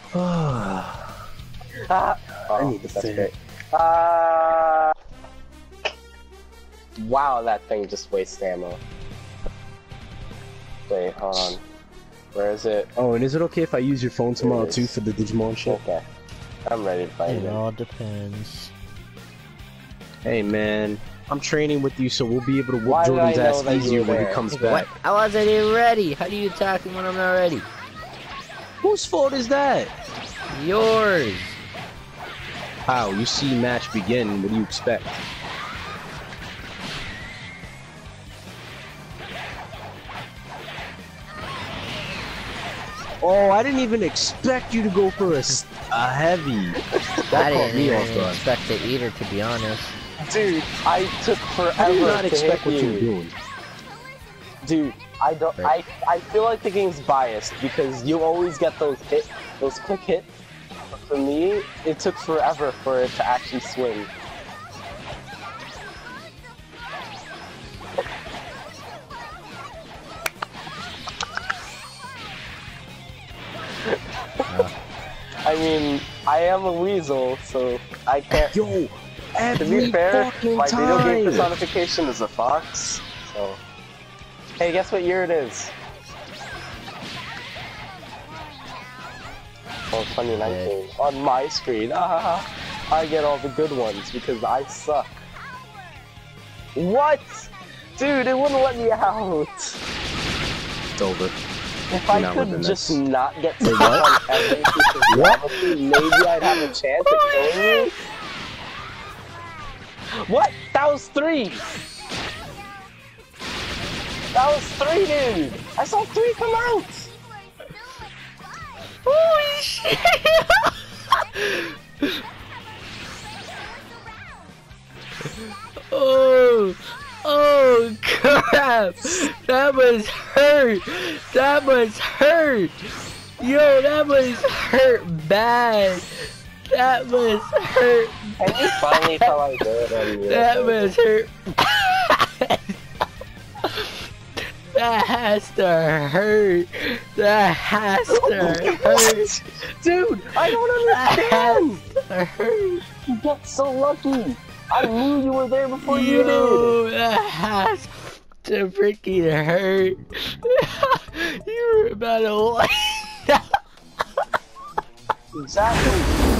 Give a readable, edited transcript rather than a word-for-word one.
I need to that's think. great. Wow, that thing just wastes ammo. Wait, hold on. Where is it? Oh, and is it okay if I use your phone tomorrow is. too for the Digimon shit? Okay. I'm ready to fight It it. all depends. Hey man, I'm training with you, so we'll be able to Why whoop did I Jordan's know ass that you easier were when he there? comes What? back. I wasn't even ready. How do you attack me when I'm not ready? Whose fault is that? Yours. How? You see match begin, what do you expect? Oh, I didn't even expect you to go for a heavy. That I caught didn't me even off guard. expect it either, to be honest. Dude, I took forever I did not to expect hit what you were you. doing. Dude, I don't. Right. I feel like the game's biased because you always get those quick hits. But for me, it took forever for it to actually swing. I mean, I am a weasel, so I can't. Yo, To every be fair, fucking my video game time. personification is a fox. So, hey, guess what year it is? Oh, 2019. On my screen. I get all the good ones because I suck. What? Dude, it wouldn't let me out. It's over. If I not could winning just this. not get stuck on every piece of geometry, maybe I'd have a chance at killing you. What? That was 3! That was 3, dude! I saw 3 come out! Holy shit! Oh crap! That must hurt! That must hurt! Yo, that must hurt bad! That must hurt! Can you finally tell I did on you? That must hurt! That has to hurt! That has to hurt! Dude, I don't understand! That hurt! You get so lucky! I knew you were there before you did! Yo, that has to freaking hurt! You were about to Exactly!